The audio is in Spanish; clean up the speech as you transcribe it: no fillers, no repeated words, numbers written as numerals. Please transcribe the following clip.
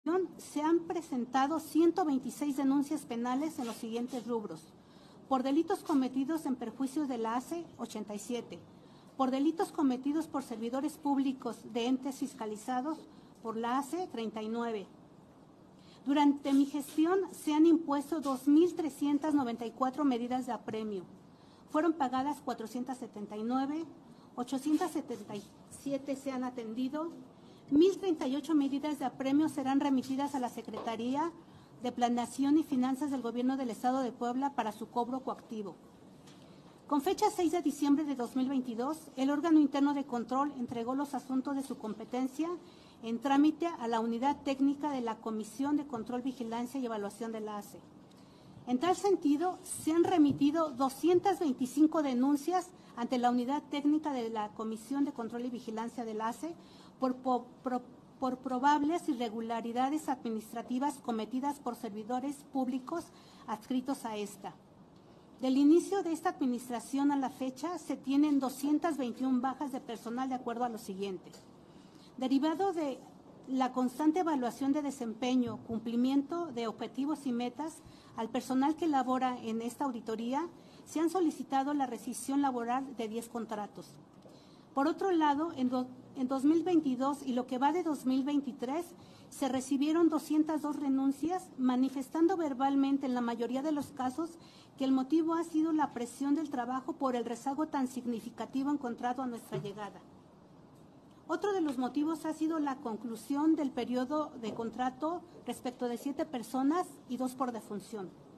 Se han presentado 126 denuncias penales en los siguientes rubros: por delitos cometidos en perjuicio de la ACE, 87, por delitos cometidos por servidores públicos de entes fiscalizados por la ACE, 39. Durante mi gestión se han impuesto 2.394 medidas de apremio. Fueron pagadas 479, 877 se han atendido, 1.038 medidas de apremio serán remitidas a la Secretaría de Planeación y Finanzas del Gobierno del Estado de Puebla para su cobro coactivo. Con fecha 6 de diciembre de 2022, el órgano interno de control entregó los asuntos de su competencia en trámite a la Unidad Técnica de la Comisión de Control, Vigilancia y Evaluación de la ACE. En tal sentido, se han remitido 225 denuncias ante la Unidad Técnica de la Comisión de Control y Vigilancia de la ACE por probables irregularidades administrativas cometidas por servidores públicos adscritos a esta. Del inicio de esta administración a la fecha, se tienen 221 bajas de personal de acuerdo a lo siguiente. Derivado de la constante evaluación de desempeño, cumplimiento de objetivos y metas al personal que labora en esta auditoría, se han solicitado la rescisión laboral de 10 contratos. Por otro lado, en 2022 y lo que va de 2023, se recibieron 202 renuncias, manifestando verbalmente en la mayoría de los casos que el motivo ha sido la presión del trabajo por el rezago tan significativo encontrado a nuestra llegada. Otro de los motivos ha sido la conclusión del periodo de contrato respecto de 7 personas y 2 por defunción.